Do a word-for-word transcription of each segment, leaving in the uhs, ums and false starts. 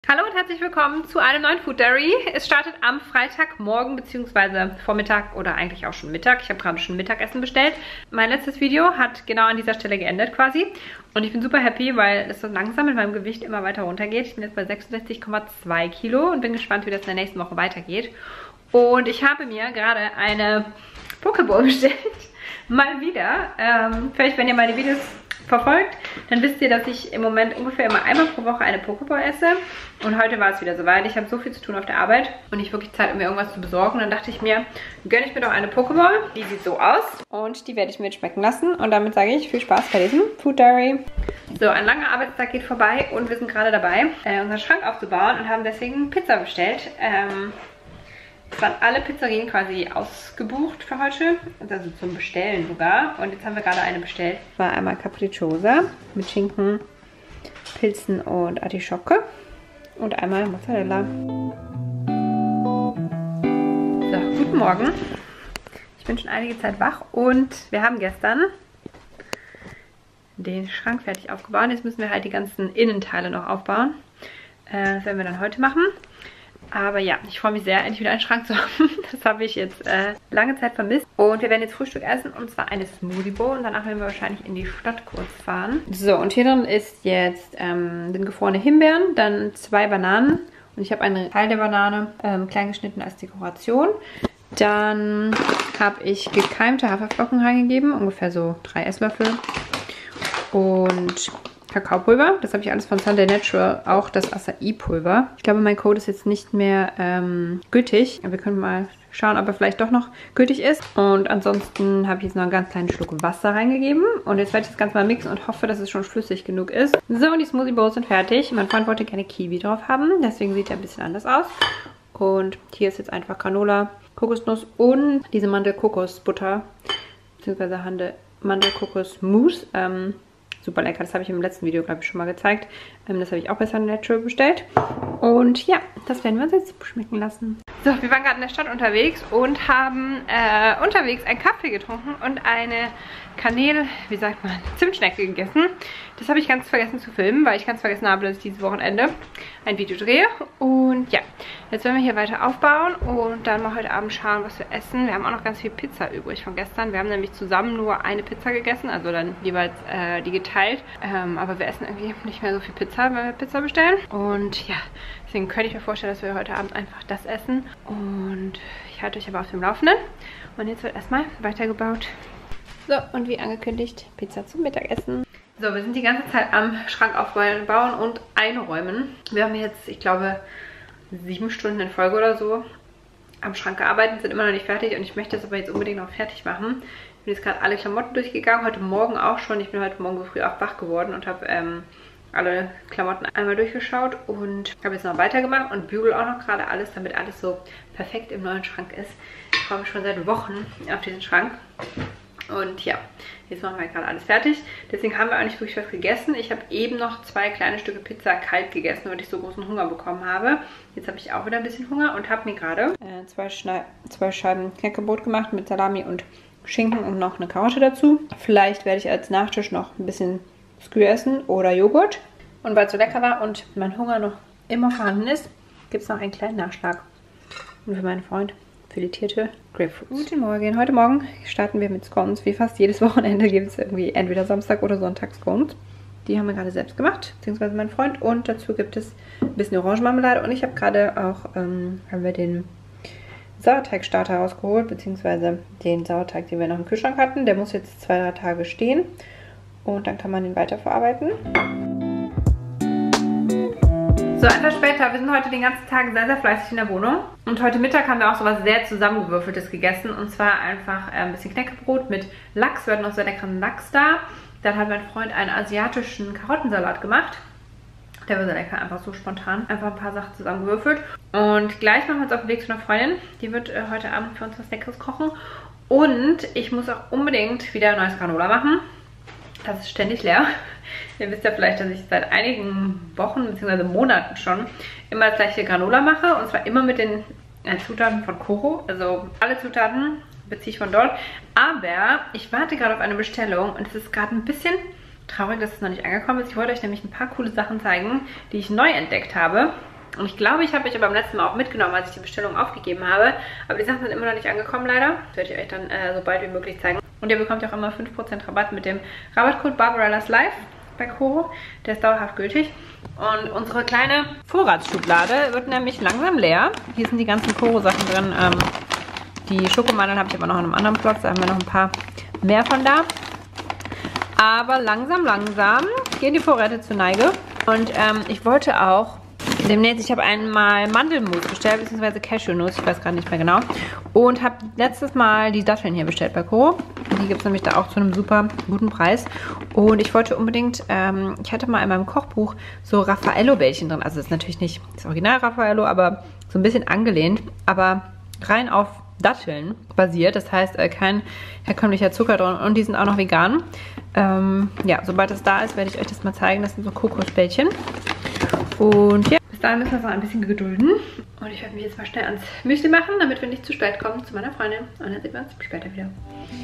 Hallo und herzlich willkommen zu einem neuen Food Diary. Es startet am Freitagmorgen bzw. Vormittag oder eigentlich auch schon Mittag. Ich habe gerade schon Mittagessen bestellt. Mein letztes Video hat genau an dieser Stelle geendet quasi. Und ich bin super happy, weil es so langsam mit meinem Gewicht immer weiter runtergeht. Ich bin jetzt bei sechsundsechzig Komma zwei Kilo und bin gespannt, wie das in der nächsten Woche weitergeht. Und ich habe mir gerade eine Pokéball bestellt. Mal wieder. Ähm, vielleicht, wenn ihr meine Videos verfolgt, dann wisst ihr, dass ich im Moment ungefähr immer einmal pro Woche eine Pokéball esse. Und heute war es wieder soweit. Ich habe so viel zu tun auf der Arbeit und nicht wirklich Zeit, um mir irgendwas zu besorgen. Und dann dachte ich mir, gönne ich mir doch eine Pokéball. Die sieht so aus und die werde ich mir jetzt schmecken lassen. Und damit sage ich viel Spaß bei diesem Food Diary. So, ein langer Arbeitstag geht vorbei und wir sind gerade dabei, äh, unseren Schrank aufzubauen und haben deswegen Pizza bestellt. Ähm, Es waren alle Pizzerien quasi ausgebucht für heute, also zum Bestellen sogar. Und jetzt haben wir gerade eine bestellt. Das war einmal Capricciosa mit Schinken, Pilzen und Artischocke. Und einmal Mozzarella. So, guten Morgen. Ich bin schon einige Zeit wach und wir haben gestern den Schrank fertig aufgebaut. Jetzt müssen wir halt die ganzen Innenteile noch aufbauen. Das werden wir dann heute machen. Aber ja, ich freue mich sehr, endlich wieder einen Schrank zu haben. Das habe ich jetzt äh, lange Zeit vermisst. Und wir werden jetzt Frühstück essen, und zwar eine Smoothie Bowl. Und danach werden wir wahrscheinlich in die Stadt kurz fahren. So, und hier drin ist jetzt ähm, sind gefrorene Himbeeren, dann zwei Bananen. Und ich habe einen Teil der Banane ähm, klein geschnitten als Dekoration. Dann habe ich gekeimte Haferflocken reingegeben, ungefähr so drei Esslöffel. Und Kakaopulver, das habe ich alles von Sunday Natural, auch das Acai-Pulver. Ich glaube, mein Code ist jetzt nicht mehr ähm, gültig. Wir können mal schauen, ob er vielleicht doch noch gültig ist. Und ansonsten habe ich jetzt noch einen ganz kleinen Schluck Wasser reingegeben. Und jetzt werde ich das Ganze mal mixen und hoffe, dass es schon flüssig genug ist. So, und die Smoothie Bowls sind fertig. Mein Freund wollte keine Kiwi drauf haben, deswegen sieht er ein bisschen anders aus. Und hier ist jetzt einfach Granola, Kokosnuss und diese Mandel-Kokos-Butter, beziehungsweise Mandel-Kokos-Mousse. Ähm, Super lecker, das habe ich im letzten Video, glaube ich, schon mal gezeigt. Ähm, das habe ich auch bei Sunday Natural bestellt. Und ja, das werden wir uns jetzt schmecken lassen. So, wir waren gerade in der Stadt unterwegs und haben äh, unterwegs einen Kaffee getrunken und eine Kanäle, wie sagt man, Zimtschnecke gegessen. Das habe ich ganz vergessen zu filmen, weil ich ganz vergessen habe, dass ich dieses Wochenende ein Video drehe. Und ja, jetzt werden wir hier weiter aufbauen und dann mal heute Abend schauen, was wir essen. Wir haben auch noch ganz viel Pizza übrig von gestern. Wir haben nämlich zusammen nur eine Pizza gegessen, also dann jeweils äh, die geteilt. Ähm, aber wir essen irgendwie nicht mehr so viel Pizza, wenn wir Pizza bestellen. Und ja, deswegen könnte ich mir vorstellen, dass wir heute Abend einfach das essen. Und ich halte euch aber auf dem Laufenden. Und jetzt wird erstmal weitergebaut. So, und wie angekündigt, Pizza zum Mittagessen. So, wir sind die ganze Zeit am Schrank aufbauen und einräumen. Wir haben jetzt, ich glaube, sieben Stunden in Folge oder so am Schrank gearbeitet, sind immer noch nicht fertig. Und ich möchte das aber jetzt unbedingt noch fertig machen. Ich bin jetzt gerade alle Klamotten durchgegangen, heute Morgen auch schon. Ich bin heute Morgen so früh auch wach geworden und habe ähm, alle Klamotten einmal durchgeschaut. Und habe jetzt noch weitergemacht und bügel auch noch gerade alles, damit alles so perfekt im neuen Schrank ist. Ich freue mich schon seit Wochen auf diesen Schrank. Und ja, jetzt machen wir gerade alles fertig. Deswegen haben wir auch nicht wirklich was gegessen. Ich habe eben noch zwei kleine Stücke Pizza kalt gegessen, weil ich so großen Hunger bekommen habe. Jetzt habe ich auch wieder ein bisschen Hunger und habe mir gerade äh, zwei, zwei Scheiben Knäckebrot gemacht mit Salami und Schinken und noch eine Karotte dazu. Vielleicht werde ich als Nachtisch noch ein bisschen Skü essen oder Joghurt. Und weil es so lecker war und mein Hunger noch immer vorhanden ist, gibt es noch einen kleinen Nachschlag. Und für meinen Freund filetierte Grapefruits. Guten Morgen. Heute Morgen starten wir mit Scones. Wie fast jedes Wochenende gibt es irgendwie entweder Samstag oder Sonntag Scones. Die haben wir gerade selbst gemacht, beziehungsweise mein Freund. Und dazu gibt es ein bisschen Orangenmarmelade. Und ich habe gerade auch ähm, haben wir den Sauerteigstarter rausgeholt, beziehungsweise den Sauerteig, den wir noch im Kühlschrank hatten. Der muss jetzt zwei, drei Tage stehen. Und dann kann man den weiterverarbeiten. So, etwas später, wir sind heute den ganzen Tag sehr, sehr fleißig in der Wohnung. Und heute Mittag haben wir auch so was sehr zusammengewürfeltes gegessen. Und zwar einfach äh, ein bisschen Knäckebrot mit Lachs. Wir hatten noch sehr leckeren Lachs da. Dann hat mein Freund einen asiatischen Karottensalat gemacht. Der war sehr lecker, einfach so spontan. Einfach ein paar Sachen zusammengewürfelt. Und gleich machen wir uns auf den Weg zu einer Freundin. Die wird äh, heute Abend für uns was Leckeres kochen. Und ich muss auch unbedingt wieder neues Granola machen. Das ist ständig leer. Ihr wisst ja vielleicht, dass ich seit einigen Wochen bzw. Monaten schon immer das gleiche Granola mache. Und zwar immer mit den äh, Zutaten von Koro. Also alle Zutaten beziehe ich von dort. Aber ich warte gerade auf eine Bestellung und es ist gerade ein bisschen traurig, dass es noch nicht angekommen ist. Ich wollte euch nämlich ein paar coole Sachen zeigen, die ich neu entdeckt habe. Und ich glaube, ich habe euch aber beim letzten Mal auch mitgenommen, als ich die Bestellung aufgegeben habe. Aber die Sachen sind immer noch nicht angekommen, leider. Das werde ich euch dann äh, so bald wie möglich zeigen. Und ihr bekommt ja auch immer fünf Prozent Rabatt mit dem Rabattcode Barbarellas Life bei Koro. Der ist dauerhaft gültig. Und unsere kleine Vorratsschublade wird nämlich langsam leer. Hier sind die ganzen Koro-Sachen drin. Ähm, die Schokomandeln habe ich aber noch in einem anderen Vlog. Da haben wir noch ein paar mehr von da. Aber langsam, langsam gehen die Vorräte zur Neige. Und ähm, ich wollte auch demnächst, ich habe einmal Mandelmus bestellt, beziehungsweise Cashewnuss, ich weiß gerade nicht mehr genau. Und habe letztes Mal die Datteln hier bestellt bei Koro. Die gibt es nämlich da auch zu einem super guten Preis. Und ich wollte unbedingt, ähm, ich hatte mal in meinem Kochbuch so Raffaello-Bällchen drin. Also das ist natürlich nicht das Original Raffaello, aber so ein bisschen angelehnt. Aber rein auf Datteln basiert. Das heißt, äh, kein herkömmlicher Zucker drin. Und die sind auch noch vegan. Ähm, ja, sobald es da ist, werde ich euch das mal zeigen. Das sind so Kokosbällchen. Und ja, bis dahin müssen wir uns noch ein bisschen gedulden. Und ich werde mich jetzt mal schnell ans Müsli machen, damit wir nicht zu spät kommen zu meiner Freundin. Und dann sehen wir uns später wieder.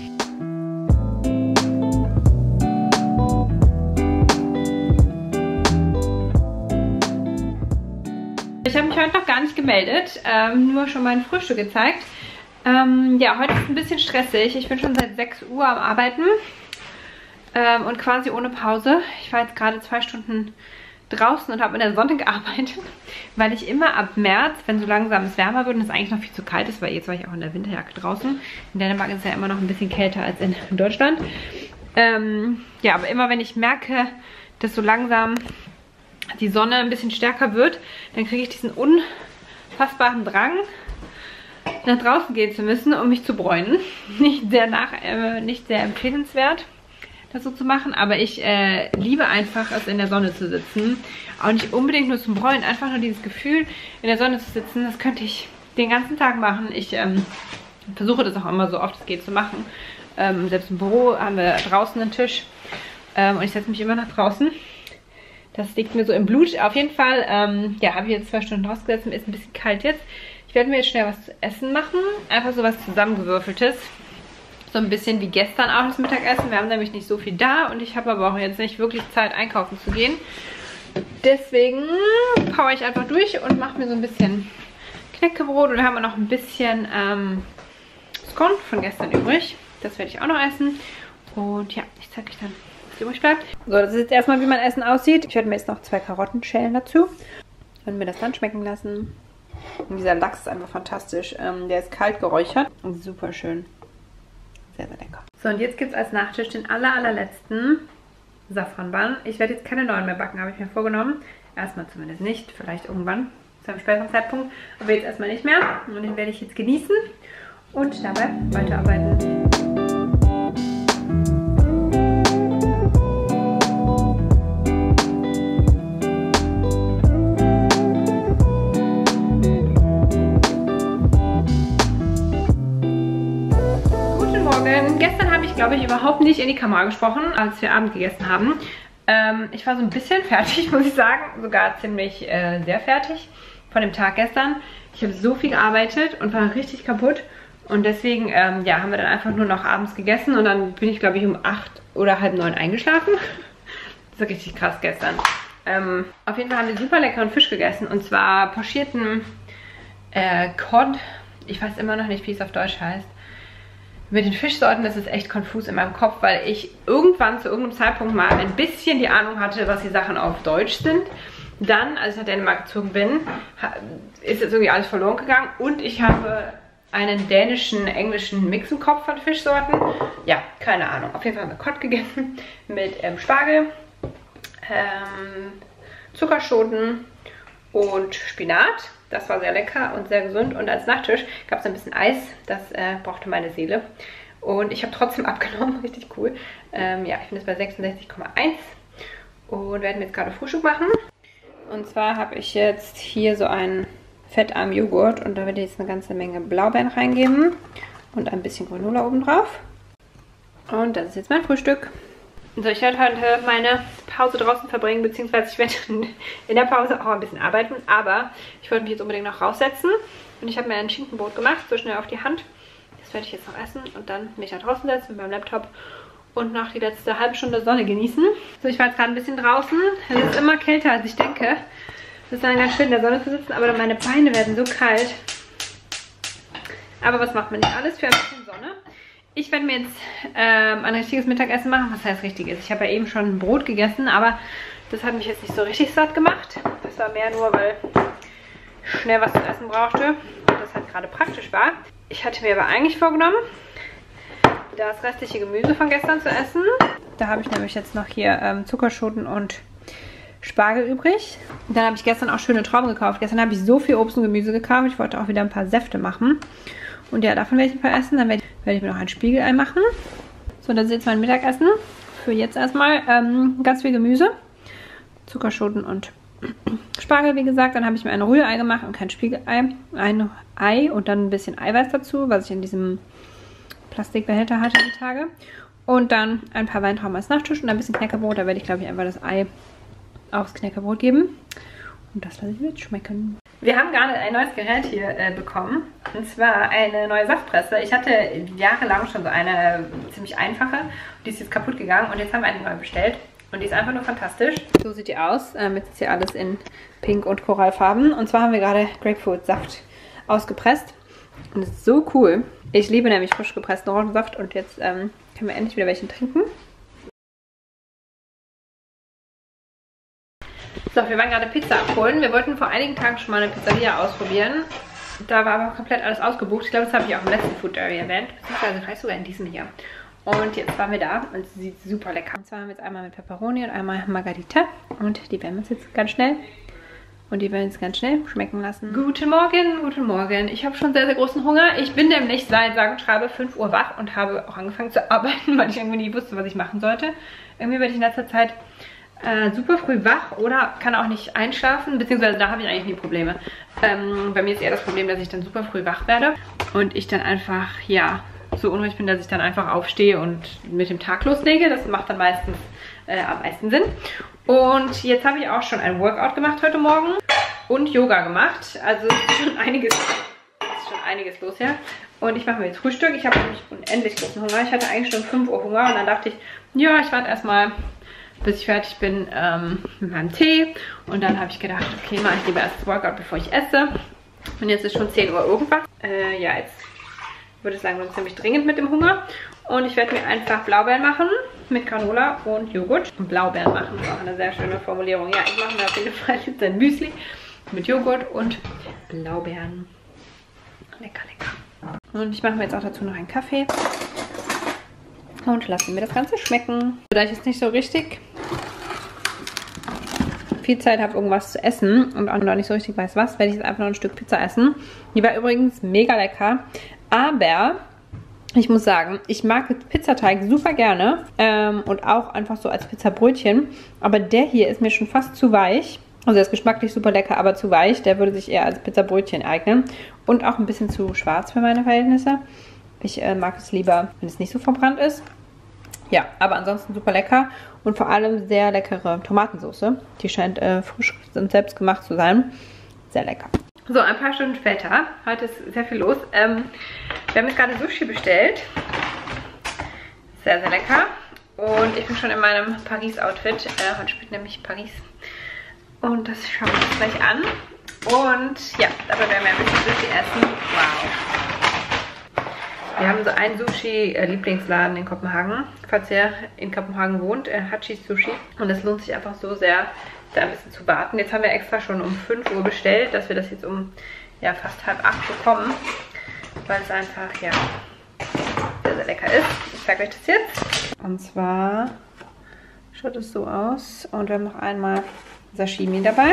Ich habe mich heute noch gar nicht gemeldet, ähm, nur schon mein Frühstück gezeigt. Ähm, ja, heute ist es ein bisschen stressig. Ich bin schon seit sechs Uhr am Arbeiten ähm, und quasi ohne Pause. Ich war jetzt gerade zwei Stunden draußen und habe in der Sonne gearbeitet, weil ich immer ab März, wenn so langsam es wärmer wird und es eigentlich noch viel zu kalt ist, weil jetzt war ich auch in der Winterjacke draußen. In Dänemark ist es ja immer noch ein bisschen kälter als in Deutschland. Ähm, ja, aber immer wenn ich merke, dass so langsam die Sonne ein bisschen stärker wird, dann kriege ich diesen unfassbaren Drang, nach draußen gehen zu müssen, um mich zu bräunen. Nicht sehr, nach, äh, nicht sehr empfehlenswert, das so zu machen, aber ich äh, liebe einfach, es in der Sonne zu sitzen. Auch nicht unbedingt nur zum Bräunen, einfach nur dieses Gefühl, in der Sonne zu sitzen, das könnte ich den ganzen Tag machen. Ich ähm, versuche das auch immer so oft es geht zu machen. Ähm, selbst im Büro haben wir draußen einen Tisch ähm, und ich setze mich immer nach draußen. Das liegt mir so im Blut. Auf jeden Fall, ähm, ja, habe ich jetzt zwei Stunden rausgesetzt. Mir ist ein bisschen kalt jetzt. Ich werde mir jetzt schnell was zu essen machen. Einfach so was zusammengewürfeltes. So ein bisschen wie gestern auch das Mittagessen. Wir haben nämlich nicht so viel da und ich habe aber auch jetzt nicht wirklich Zeit, einkaufen zu gehen. Deswegen power ich einfach durch und mache mir so ein bisschen Knäckebrot. Und wir haben auch noch ein bisschen ähm, Scone von gestern übrig. Das werde ich auch noch essen. Und ja, ich zeige euch dann, was übrig bleibt. So, das ist jetzt erstmal, wie mein Essen aussieht. Ich werde mir jetzt noch zwei Karotten schälen dazu und mir das dann schmecken lassen. Und dieser Lachs ist einfach fantastisch. Ähm, der ist kalt geräuchert und super schön. Sehr, sehr lecker. So, und jetzt gibt es als Nachtisch den aller, allerletzten Safranbun. Ich werde jetzt keine neuen mehr backen, habe ich mir vorgenommen. Erstmal zumindest nicht, vielleicht irgendwann zu einem späteren Zeitpunkt. Aber jetzt erstmal nicht mehr. Und den werde ich jetzt genießen und dabei weiterarbeiten. Gestern habe ich, glaube ich, überhaupt nicht in die Kamera gesprochen, als wir Abend gegessen haben. Ähm, ich war so ein bisschen fertig, muss ich sagen. Sogar ziemlich äh, sehr fertig von dem Tag gestern. Ich habe so viel gearbeitet und war richtig kaputt. Und deswegen ähm, ja, haben wir dann einfach nur noch abends gegessen. Und dann bin ich, glaube ich, um acht oder halb neun eingeschlafen. Das war richtig krass gestern. Ähm, auf jeden Fall haben wir super leckeren Fisch gegessen. Und zwar pochierten äh, Cod. Ich weiß immer noch nicht, wie es auf Deutsch heißt. Mit den Fischsorten, das ist echt konfus in meinem Kopf, weil ich irgendwann zu irgendeinem Zeitpunkt mal ein bisschen die Ahnung hatte, was die Sachen auf Deutsch sind. Dann, als ich nach Dänemark gezogen bin, ist jetzt irgendwie alles verloren gegangen und ich habe einen dänischen, englischen Mix im Kopf von Fischsorten. Ja, keine Ahnung. Auf jeden Fall haben wir Cod gegessen mit ähm, Spargel, ähm, Zuckerschoten und Spinat. Das war sehr lecker und sehr gesund. Und als Nachtisch gab es ein bisschen Eis. Das äh, brauchte meine Seele. Und ich habe trotzdem abgenommen. Richtig cool. Ähm, ja, ich bin jetzt bei sechsundsechzig Komma eins. Und werden jetzt gerade Frühstück machen. Und zwar habe ich jetzt hier so einen fettarmen Joghurt. Und da werde ich jetzt eine ganze Menge Blaubeeren reingeben. Und ein bisschen Granola oben drauf. Und das ist jetzt mein Frühstück. So, ich werde heute meine Pause draußen verbringen, beziehungsweise ich werde in der Pause auch ein bisschen arbeiten, aber ich wollte mich jetzt unbedingt noch raussetzen und ich habe mir ein Schinkenbrot gemacht, so schnell auf die Hand. Das werde ich jetzt noch essen und dann mich da draußen setzen mit meinem Laptop und noch die letzte halbe Stunde Sonne genießen. So, ich war jetzt gerade ein bisschen draußen. Es ist immer kälter, als ich denke. Es ist dann ganz schön in der Sonne zu sitzen, aber meine Beine werden so kalt. Aber was macht man nicht alles für ein bisschen Sonne? Ich werde mir jetzt ähm, ein richtiges Mittagessen machen. Was heißt richtiges? Ich habe ja eben schon ein Brot gegessen, aber das hat mich jetzt nicht so richtig satt gemacht. Das war mehr nur, weil ich schnell was zu essen brauchte und das halt gerade praktisch war. Ich hatte mir aber eigentlich vorgenommen, das restliche Gemüse von gestern zu essen. Da habe ich nämlich jetzt noch hier ähm, Zuckerschoten und Spargel übrig. Und dann habe ich gestern auch schöne Trauben gekauft. Gestern habe ich so viel Obst und Gemüse gekauft. Ich wollte auch wieder ein paar Säfte machen. Und ja, davon werde ich ein paar essen. Dann werde ich, werde ich mir noch ein Spiegelei machen. So, das ist jetzt mein Mittagessen. Für jetzt erstmal ähm, ganz viel Gemüse. Zuckerschoten und Spargel, wie gesagt. Dann habe ich mir ein Rührei gemacht und kein Spiegelei. Ein Ei und dann ein bisschen Eiweiß dazu, was ich in diesem Plastikbehälter hatte die Tage. Und dann ein paar Weintrauben als Nachtisch und ein bisschen Knäckebrot. Da werde ich, glaube ich, einfach das Ei aufs Knäckebrot geben. Und das lasse ich mir jetzt schmecken. Wir haben gerade ein neues Gerät hier äh, bekommen. Und zwar eine neue Saftpresse. Ich hatte jahrelang schon so eine ziemlich einfache. Die ist jetzt kaputt gegangen. Und jetzt haben wir eine neue bestellt. Und die ist einfach nur fantastisch. So sieht die aus. Ähm, jetzt ist hier alles in Pink und Korallfarben. Und zwar haben wir gerade Grapefruitsaft ausgepresst. Und das ist so cool. Ich liebe nämlich frisch gepressten Orangensaft. Und jetzt ähm, können wir endlich wieder welchen trinken. So, wir waren gerade Pizza abholen. Wir wollten vor einigen Tagen schon mal eine Pizzeria ausprobieren. Da war aber komplett alles ausgebucht. Ich glaube, das habe ich auch im letzten Food Diary erwähnt. Beziehungsweise vielleicht sogar in diesem hier. Und jetzt waren wir da und es sieht super lecker. Und zwar haben wir jetzt einmal mit Pepperoni und einmal Margarita. Und die werden wir uns jetzt ganz schnell und die werden wir uns ganz schnell schmecken lassen. Guten Morgen, guten Morgen. Ich habe schon sehr, sehr großen Hunger. Ich bin nämlich seit, sage und schreibe, fünf Uhr wach und habe auch angefangen zu arbeiten, weil ich irgendwie nie wusste, was ich machen sollte. Irgendwie werde ich in letzter Zeit Äh, super früh wach oder kann auch nicht einschlafen, beziehungsweise da habe ich eigentlich nie Probleme. Ähm, bei mir ist eher das Problem, dass ich dann super früh wach werde und ich dann einfach, ja, so unruhig bin, dass ich dann einfach aufstehe und mit dem Tag loslege. Das macht dann meistens äh, am meisten Sinn. Und jetzt habe ich auch schon ein Workout gemacht heute Morgen und Yoga gemacht. Also ist schon einiges, ist schon einiges los, ja. Und ich mache mir jetzt Frühstück. Ich habe nämlich unendlich großen Hunger. Ich hatte eigentlich schon fünf Uhr Hunger und dann dachte ich, ja, ich warte erstmal, bis ich fertig bin ähm, mit meinem Tee. Und dann habe ich gedacht, okay, mache ich lieber erst das Workout, bevor ich esse. Und jetzt ist schon zehn Uhr irgendwas. Äh, ja, jetzt würde ich sagen, wir sind ziemlich dringend mit dem Hunger. Und ich werde mir einfach Blaubeeren machen mit Granola und Joghurt. Und Blaubeeren machen ist auch eine sehr schöne Formulierung. Ja, ich mache mir auf jeden Fall jetzt ein Müsli mit Joghurt und Blaubeeren. Lecker, lecker. Und ich mache mir jetzt auch dazu noch einen Kaffee. Und lassen mir das Ganze schmecken. Da ich jetzt nicht so richtig viel Zeit habe, irgendwas zu essen und auch noch nicht so richtig weiß was, werde ich jetzt einfach noch ein Stück Pizza essen. Die war übrigens mega lecker. Aber ich muss sagen, ich mag Pizzateig super gerne. Ähm, und auch einfach so als Pizzabrötchen. Aber der hier ist mir schon fast zu weich. Also er ist geschmacklich super lecker, aber zu weich. Der würde sich eher als Pizzabrötchen eignen. Und auch ein bisschen zu schwarz für meine Verhältnisse. Ich äh, mag es lieber, wenn es nicht so verbrannt ist. Ja, aber ansonsten super lecker und vor allem sehr leckere Tomatensauce. Die scheint äh, frisch und selbst gemacht zu sein. Sehr lecker. So, ein paar Stunden später. Heute ist sehr viel los. Ähm, wir haben jetzt gerade Sushi bestellt. Sehr, sehr lecker. Und ich bin schon in meinem Paris-Outfit. Äh, heute spielt nämlich Paris. Und das schauen wir uns gleich an. Und ja, dabei werden wir ein bisschen Sushi essen. Wow. Wir haben so einen Sushi-Lieblingsladen in Kopenhagen. Falls ihr in Kopenhagen wohnt, äh, Hachis Sushi. Und es lohnt sich einfach so sehr, da ein bisschen zu warten. Jetzt haben wir extra schon um fünf Uhr bestellt, dass wir das jetzt um ja, fast halb acht bekommen. Weil es einfach, ja, sehr, sehr lecker ist. Ich zeige euch das jetzt. Und zwar schaut es so aus. Und wir haben noch einmal Sashimi dabei.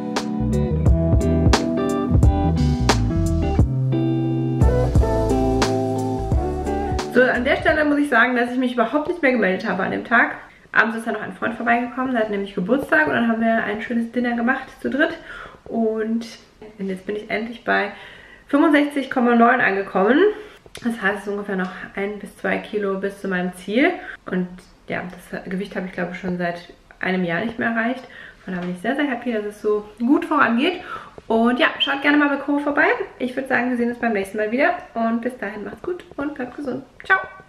So, an der Stelle muss ich sagen, dass ich mich überhaupt nicht mehr gemeldet habe an dem Tag. Abends ist dann noch ein Freund vorbeigekommen, der hat nämlich Geburtstag und dann haben wir ein schönes Dinner gemacht zu dritt. Und jetzt bin ich endlich bei fünfundsechzig Komma neun angekommen. Das heißt, es ist ungefähr noch ein bis zwei Kilo bis zu meinem Ziel. Und ja, das Gewicht habe ich glaube ich schon seit einem Jahr nicht mehr erreicht. Und da bin ich sehr, sehr happy, dass es so gut vorangeht. Und ja, schaut gerne mal bei Coro vorbei. Ich würde sagen, wir sehen uns beim nächsten Mal wieder. Und bis dahin macht's gut und bleibt gesund. Ciao!